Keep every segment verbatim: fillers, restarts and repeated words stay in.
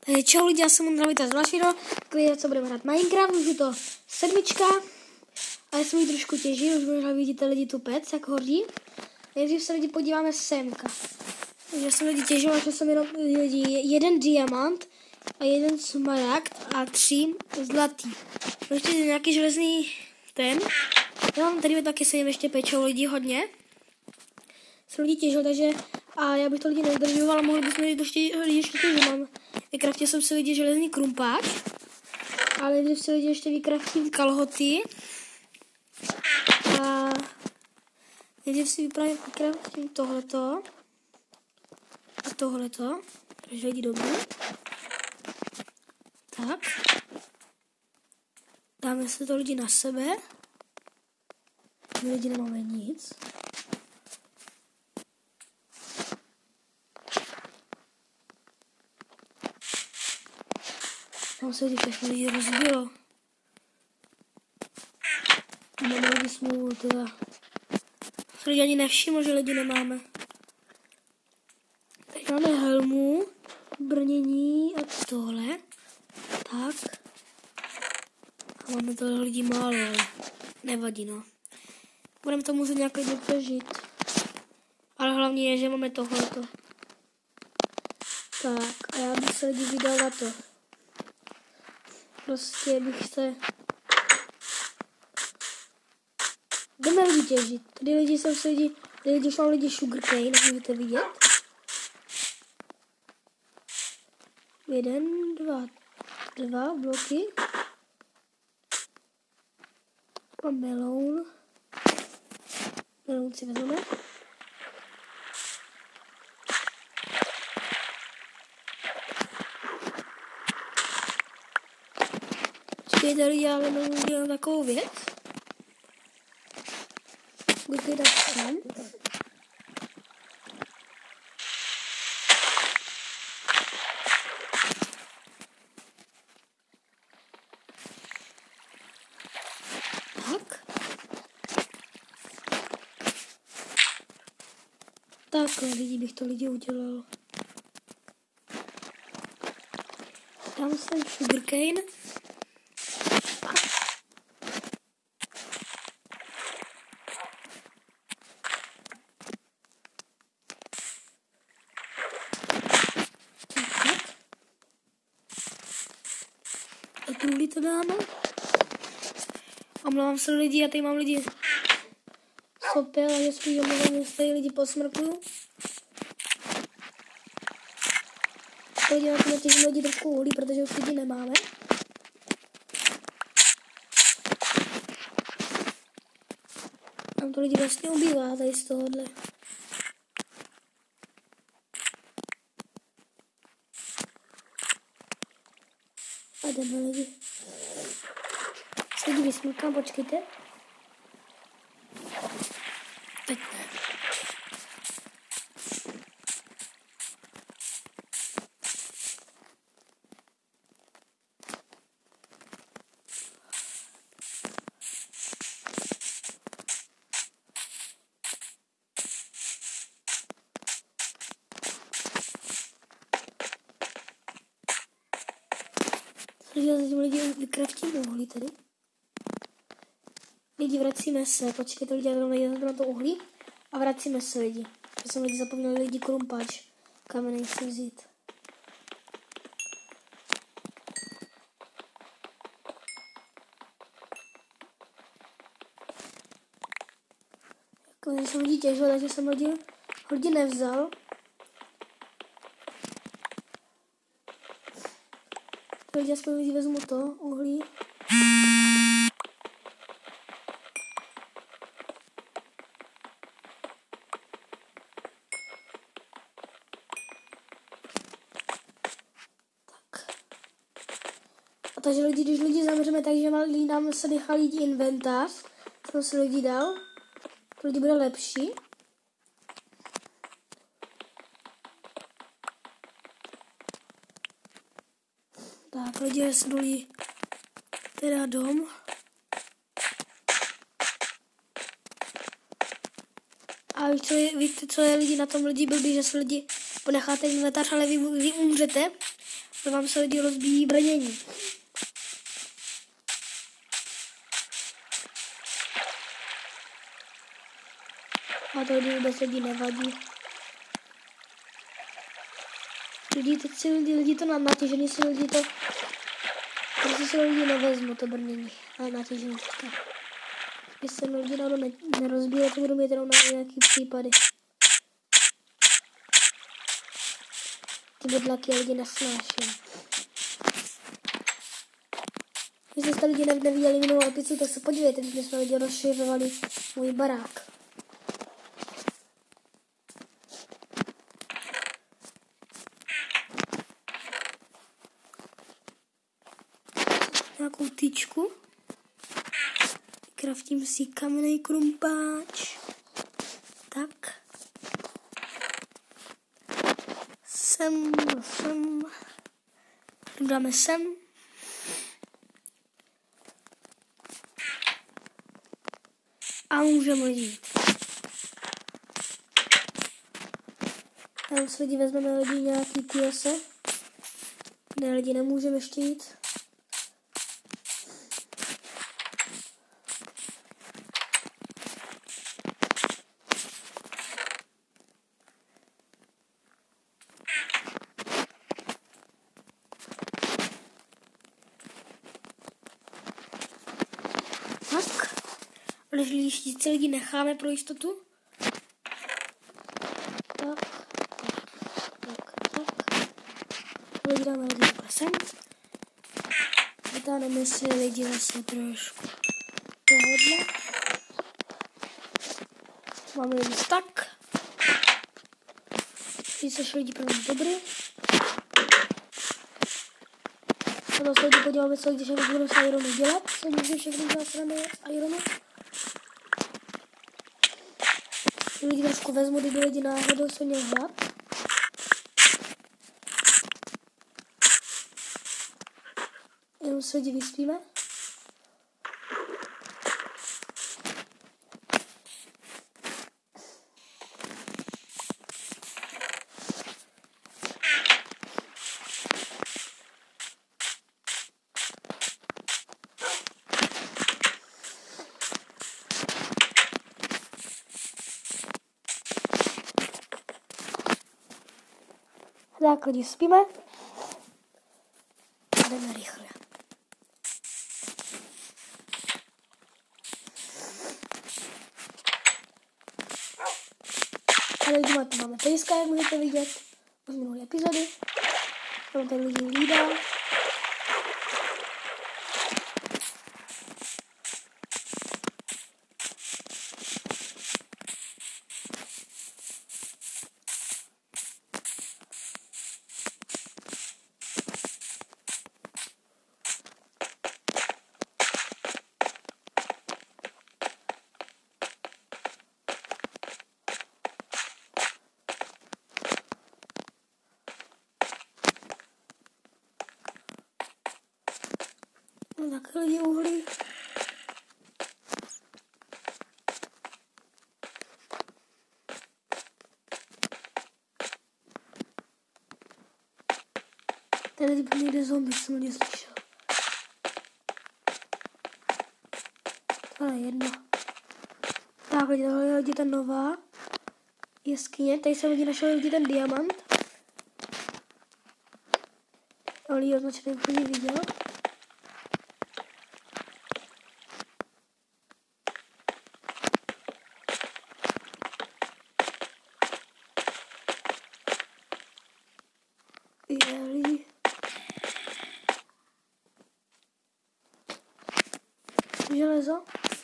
Čau lidi, já jsem Ondra, vítám z další video, co budeme hrát Minecraft, už je to sedmička a já jsem ji trošku těžil, už možná vidíte lidi tu pec, jak hodí. Nejdřív se lidi podíváme semka. Já jsem lidi těžil, našel jsem jenom lidi jeden diamant a jeden smaragd a tři zlatý. Ještě nějaký železný ten. Já mám tady taky se jim ještě pečou lidi hodně. Jsem lidi těžil, takže a já bych to lidi neudržoval, ale mohli bychom ještě lidi ještě těžit. Mám vykraftil jsem si lidi železný krumpáč, ale nejdřív si lidi ještě vykraftím kalhoty a nejdřív si vypravím vykraftím tohleto a tohleto, takže lidi dobrý. Tak. Dáme se to lidi na sebe. My lidi nemáme nic. Tam se lidi všechno lidi rozbilo. Máme lidi smůlu teda. Se lidi ani nevšiml, že lidi nemáme. Teď máme helmu, brnění a tohle. Tak. A máme tohle lidi málo, ale nevadí no. Budeme to muset nějak lidi přežít. Ale hlavně je, že máme tohleto. Tak a já bych se lidi vydal na to. Prostě bych se... Jdeme lidi těžit. Tady lidi jsem se lidi... Tady lidi šlo lidi sugarcane, jak můžete vidět. Jeden, dva, dva bloky. A meloun. Meloun si vezmeme. Počkejte lidi, já jenom udělám takovou věc. Buďte dát sem. Tak. Takhle lidi bych to lidi udělal. Dám sem sugarcane. Tuhle to dáme. Omlouvám se lidi, já tady mám lidi sopel, ale jestli omlouvám, jestli tady lidi posmrkuju. Lidi na to těžíme lidi trošku uhlí, protože už lidi nemáme. Tam to lidi vlastně ubývá tady z tohohle. A jdeme lidi. Se lidi vysmukám, počkejte. Teď ne. Já zatím lidi vykraftím uhlí tady. Lidi, vracíme se. Počkejte lidi, já tam najdu na to uhlí. A vracíme se lidi. Já jsem lidi zapomněl lidi krumpáč. Kamenej si vzít. Jako jsem lidi těžil, takže jsem lidi, lidi nevzal. Takže aspoň lidi vezmu to, uhlí. Tak. A takže lidi, když lidi zamřeme, takže lidi nám se nechá lidi inventář. Jsem si lidi dal. To lidi bude lepší. Tak, lidi dolí teda dom. A víte, co je, víte, co je lidi na tom lidi blbý, že se lidi ponecháte inventář, ale vy, vy umřete To vám se lidi rozbíjí brnění. A to lidi vůbec lidi nevadí. Lidi, teď si lidi, lidi to natěžený, si lidi to... Prostě si lidi nevezmu to brnění. Ale natěžený teďka. Když se lidi dávno ne, nerozbíjí, to budu mít jenom na nějaký případy. Ty bydlaky lidi nesnáším. Když jste lidi neviděli minulou epizodu, tak se podívejte, když jsme lidi rozšiřovali můj barák. Nějakou tyčku. Kraftím si kamenný krumpáč. Tak. Sem, sem. Dáme sem. A můžeme jít. Tam s lidi vezmeme lidi nějaký kůlese. Ne, lidi nemůžeme ještě jít. Tak. Ale když se lidi necháme pro jistotu. Tak. Tak, tak. Lidi dáme lidi takhle sem. Vytáhneme si lidi zase trošku tohodle. Máme lidi tak. Když se lidi pro nás dobrý. A to se lidi podíváme, co když budeme s Ironu dělat. Co můžeme všechny zástrany z Ironu. Lidi trošku vezmu, kdyby lidi náhodou se měl hlad. Jenom se lidi vyspíme. Tak lidi spíme. Jdeme rychle. A lidi tu máme pejska, jak můžete vidět. Z minulé epizody. Tam tady lidi lídá. No tak lidi uhlí. Tady by někde zombie, jsem lidi slyšel. To je jedno. Tak lidi, tohle je lidi ta nová jeskyně. Tady jsem lidi našel lidi ten diamant. Ale lidi označený už lidi viděl. Je lidi. Železo.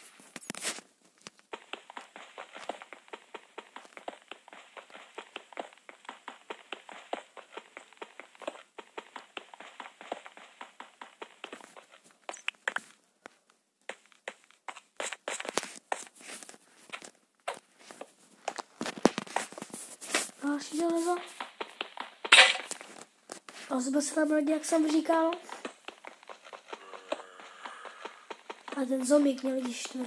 Další železo. A zba se tam rodí, jak jsem říkal. A ten zombík mě lidi štve.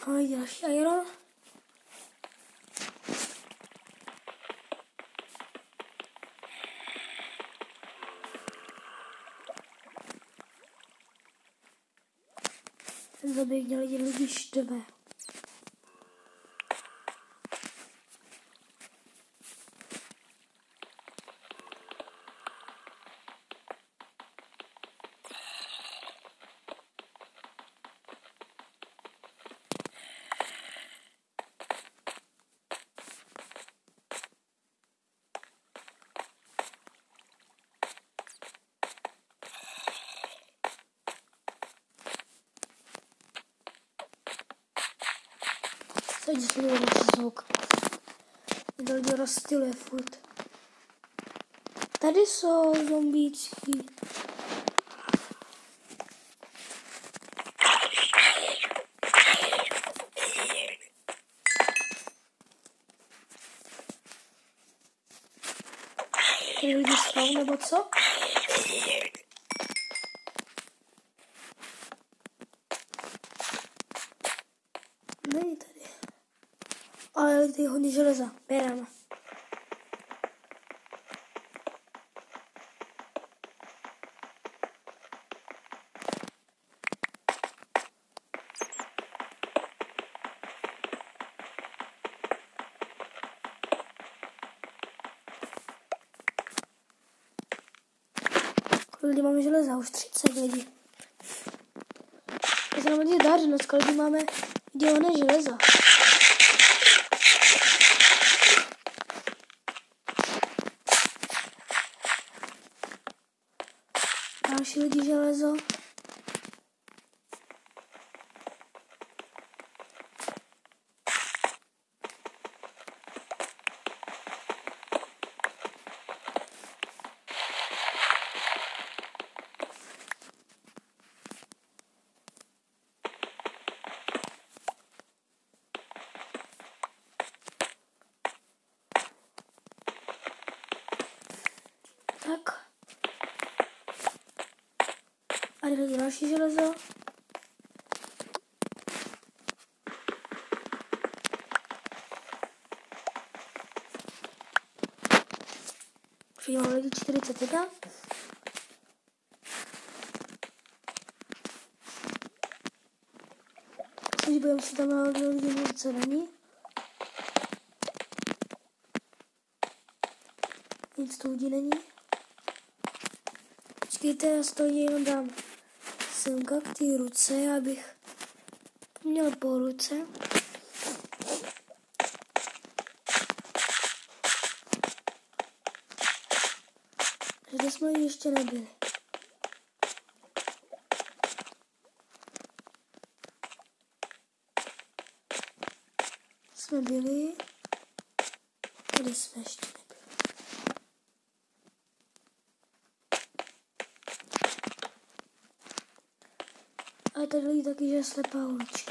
Máme další iron. Ten zaběh mě lidi lidi štve. Teď se mi zvuk. Mě to lidi rozstyluje furt. Tady jsou zombíčky. Tady lidi spou, nebo co? Není tady. Ale tady je hodně železa. Bereme. Kolik lidi máme železa? Už třicet lidí. Já se nám lidi daří, dneska lidi máme dělané železa. Další lidi železo. Tak. A tady další železo. Už máme lidi čtyřicet jedna. Podívejme se tam na lidi moc, co není. Nic tu lidí není. Počkejte, já stojím, jenom dám semka k té ruce, abych měl po ruce. Kde jsme ještě nebyli. Jsme byli. Kde jsme ještě nebyli. A tady lidi taky, že je slepá ulička.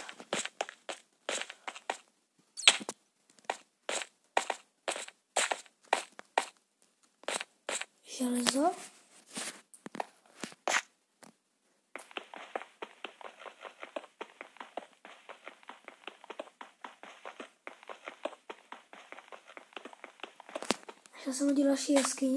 Železo. Já jsem udělal další jeskyni.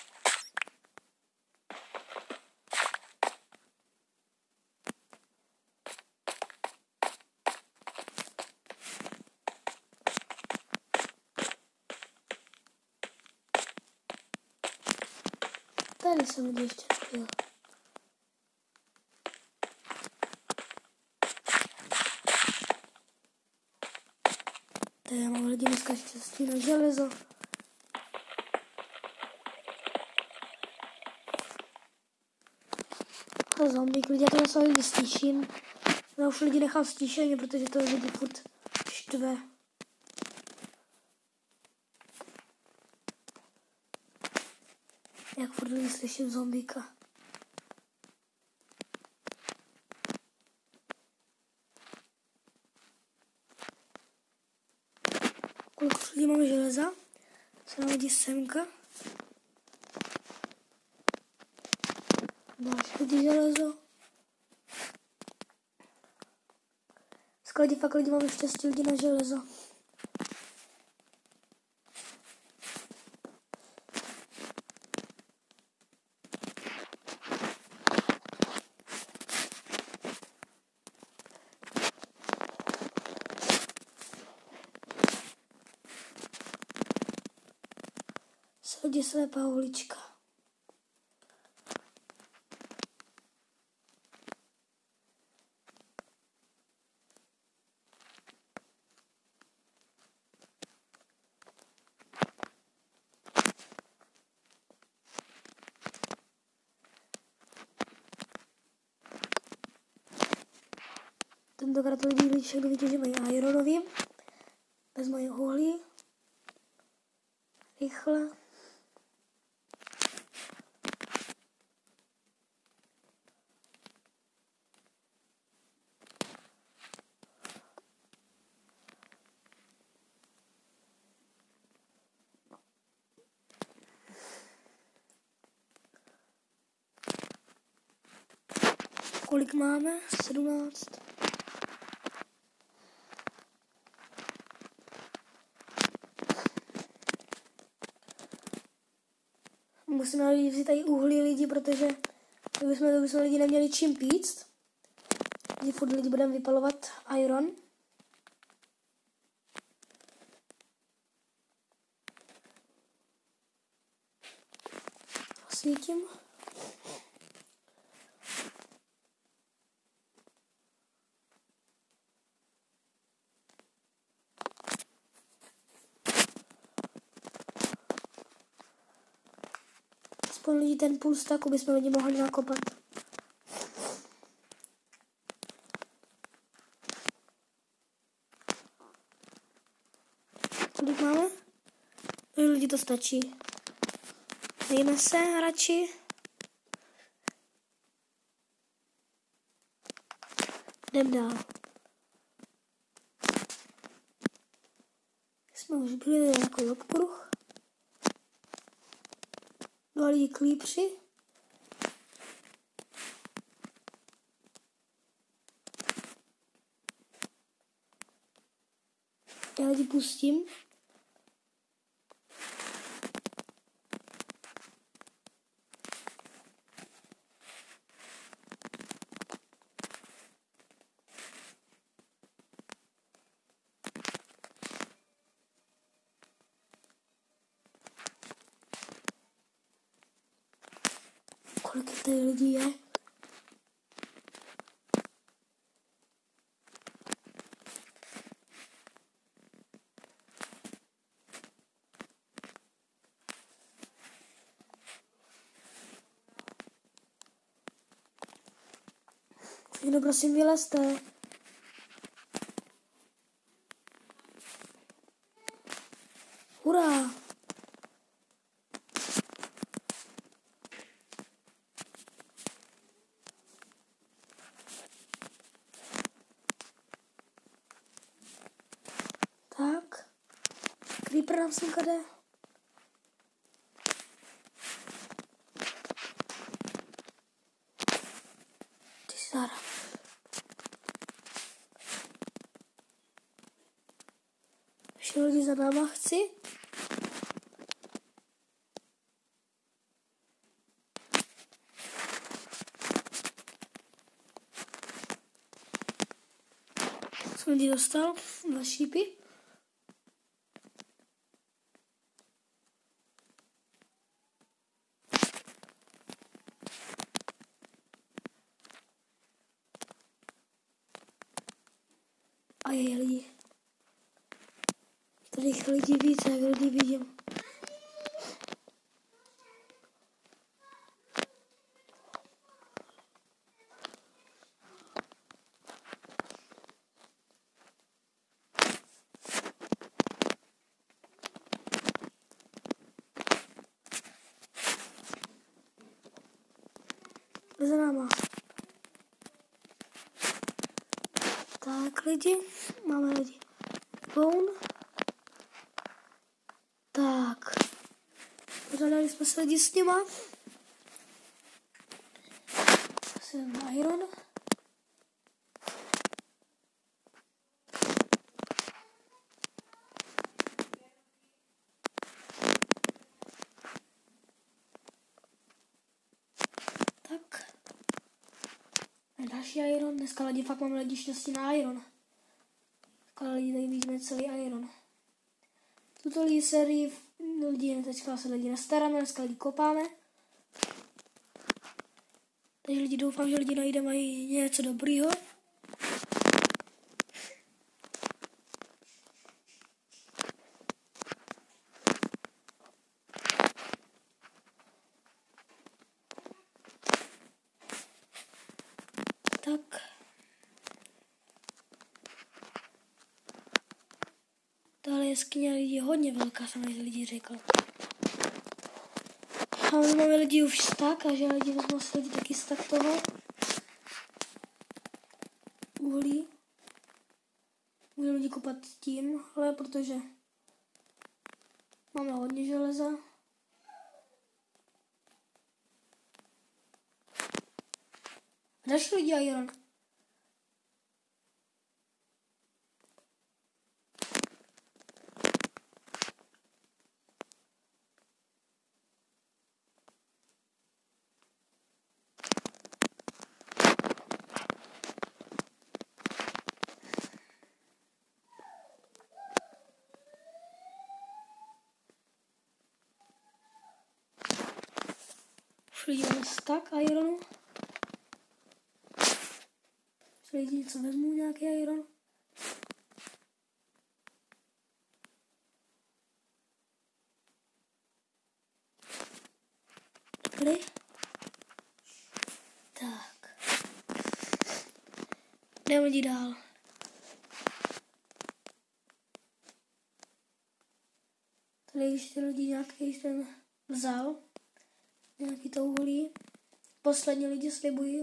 Tady jsem lidi ještě nebyl. Tady já mám lidi dneska štěstí na železo. A zombík, lidi, já to zase lidi stíším. Já už lidi nechám stíšeně, protože to lidi furt štve. Jak furt lidi slyším zombíka. Kolik lidí máme železa? Se nám hodí semka. Další hodí železo. Skladě fakt lidi máme štěstí lidi na železo. Sledě slepá ulička. Tentokrát lidi lidi všechno vidí, že mají ironový. Bez mají uhlí. Rychle. Kolik máme? sedmnáct. Musíme lidi vzít tady uhlí lidi, protože kdybychom, kdybychom lidi neměli čím pít, že furt lidi budeme vypalovat iron. Svítím. Aspoň lidi ten půl staku bychom lidi mohli nakopat. Kolik máme? Lidi to stačí. Dejme se radši. Jdem dál. Jsme už byli na takový obkruh. Dva lidi klípři. Já lidi pustím. Kolik tady lidí je? Všechno prosím vylezte. Hurá! Tak. Creeper nám sem jde. Ty Sara. Ještě lidi za náma chci. Jsem lidi dostal. Dva šípy. A je lidi. Tady jich lidí víc, jak lidi vidím. Za náma. Tak lidi, máme lidi. Bone. Tak. Zadali jsme se lidi s nima. Jsem iron. Další iron. Dneska lidi fakt máme lidi štěstí na iron. Dneska lidi tady vidíme celý iron. Tuto lidi sérii lidi, teďka se lidi nestaráme, dneska lidi kopáme. Takže lidi doufám, že lidi najdeme i něco dobrýho. Tak. Tahle jeskyně lidí je hodně velká, jsem lidi řekl. A my máme lidi už stak, a že lidi vezmou si lidi taky stak toho. Uhlí. Můžeme lidi kopat tím, ale protože máme hodně železa. A další lidi iron. Lidi máme stack ironu. Lidi něco vezmou, nějaký iron. Tady. Tak. Jdeme lidi dál. Tady ještě lidi nějaký ten vzal. Nějaký to uhlí. Poslední lidi slibují.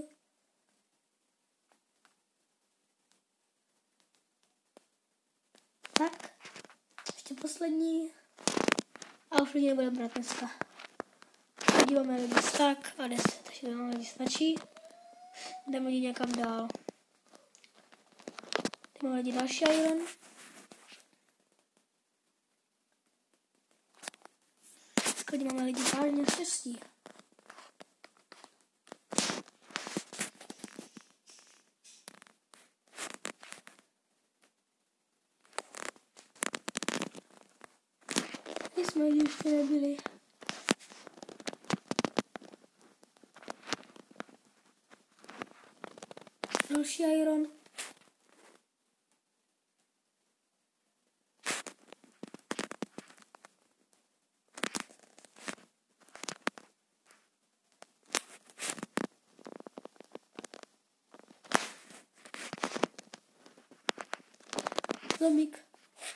Tak. Ještě poslední. A už lidi nebudeme brát dneska. Lidi máme lidi stack a deset. Takže máme lidi stačí. Jdeme lidi někam dál. Tady máme lidi další iron. Tady máme lidi vážně štěstí. Tady jsme lidi ještě nebyli. Další iron. Zombík.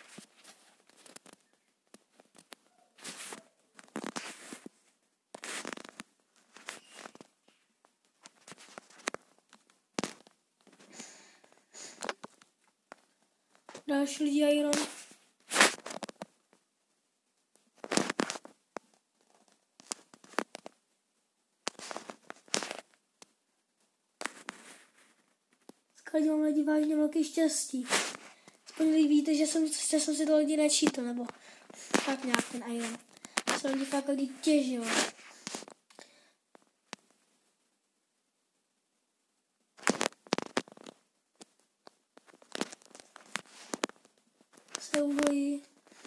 Další lidi iron. Skladě mám lidi vážně velký štěstí. Aspoň lidi víte, že jsem, že jsem si to lidi nečítal, nebo tak nějak ten iron. Jsem lidi fakt lidi těžil. Se uvojí.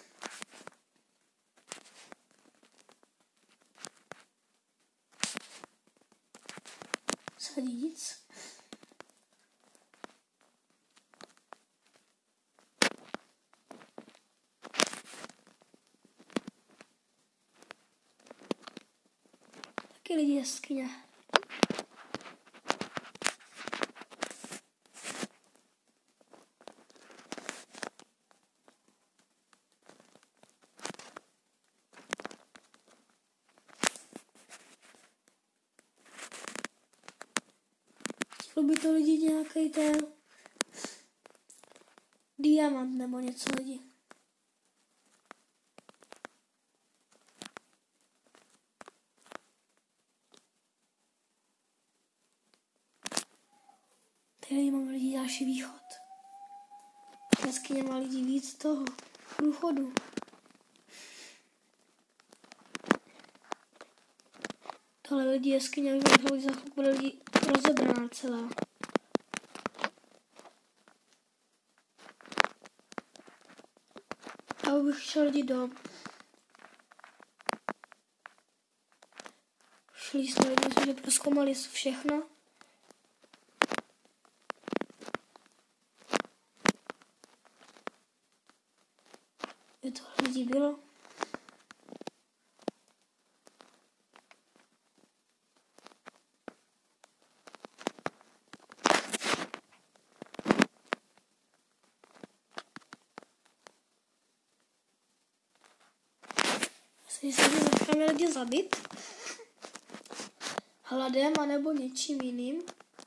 Sadí nic. Taky lidi jeskyně. Chtělo by to lidi nějaký ten diamant nebo něco lidi. Tady mám lidi další východ. Dnesky má lidi víc toho průchodu. Tohle lidi jeskyně, už za chvilku bude lidi rozebraná celá. bych šel lidi dom. Šli jsme lidi, myslím, že prozkoumali všechno. Je to lidí bylo. Asi se necháme lidi zabít. Hladem anebo něčím jiným.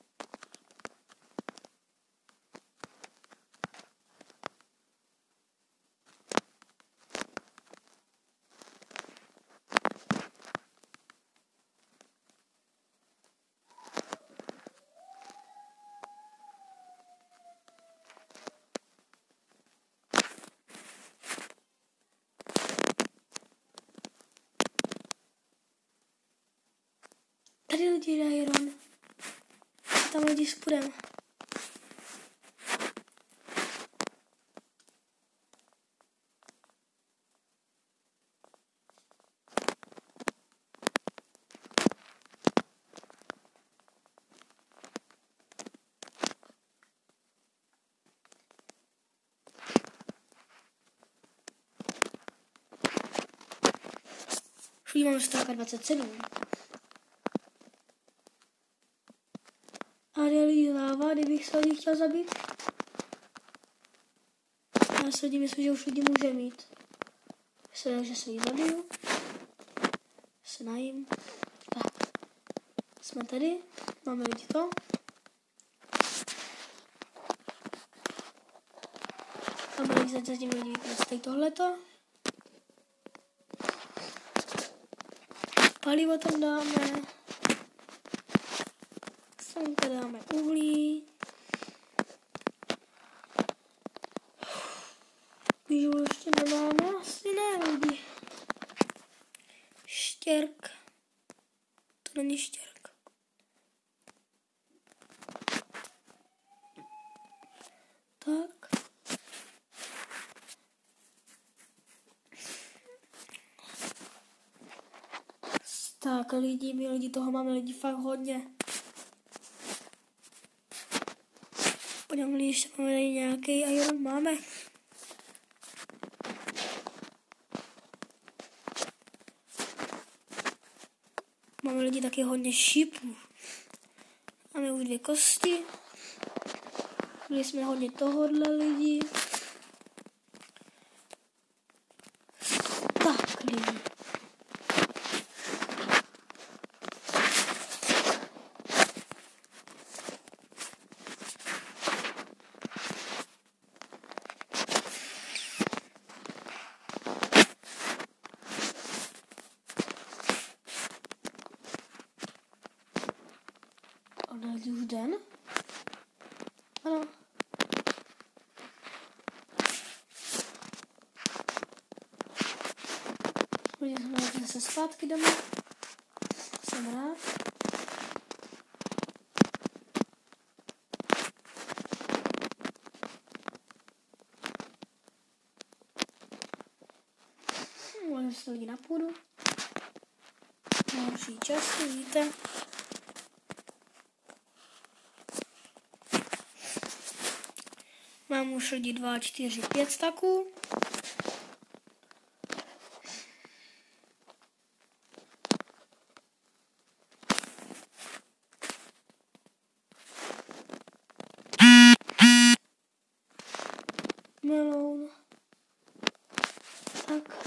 Tady lidi dají Iron. Tam lidi s pudem. Všude máme stránka dvacet sedm. A je láva, kdybych se lidi chtěl zabít. Já se lidi myslím, že už lidi může mít. Se, že se jí zabiju. Se najím. Tak. Jsme tady. Máme lidi to. Máme lidi zatím lidi vypustí tohleto. Palivo tam dáme. Sem tady dáme uhlí. Výžulu ještě nemáme, asi ne lidi. Štěrk. To není štěrk. Tak. Tak lidi, my lidi, toho máme lidi fakt hodně. Podívám, ještě máme tady nějaký iron, máme. Máme lidi taky hodně šípů. Máme už dvě kosti. Byli jsme hodně tohodle lidi. Tak lidi. Odhalí už den? Ano. Podívejme jsme zase zpátky domů. Jsem rád. Můžeme se lidi na půdu. Nejhorší čas, vidíte. Mám už lidi dva, čtyři, pět staků. Meloun. Tak.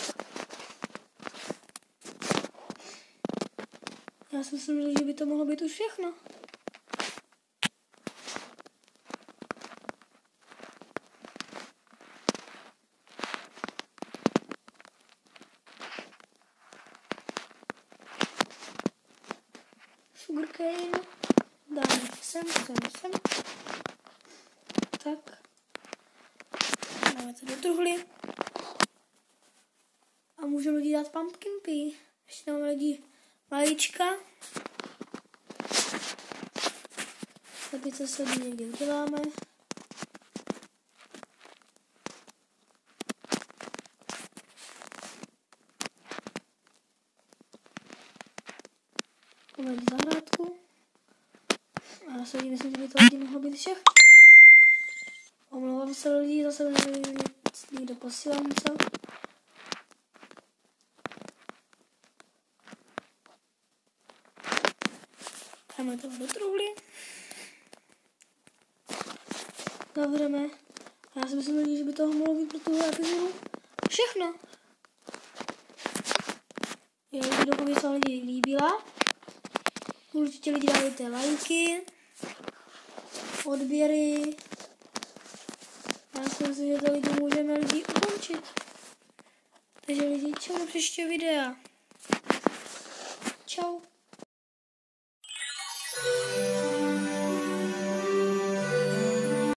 Já si myslím, že by to mohlo být už všechno. Sugarcane. Dáme sem, sem, sem. Tak. Dáme to do truhly. A můžeme lidi dát pumpkin pea. Ještě máme lidi malička. Slepice se lidi někdy uděláme. Moment zahrádku. A já se lidi, myslím, že by to lidi mohlo být všechno. Omlouvám se lidi, zase někdo posílá něco. Dáme to do truhly. Zavřeme. Já si myslím, že by toho mohlo být pro tuhle epizodu všechno. Jo, doufám, že se lidi líbila. Určitě lidi dávajte lajky, odběry. Já si myslím, že to lidi můžeme lidi ukončit. Takže lidi, čau do příštího videa. Čau.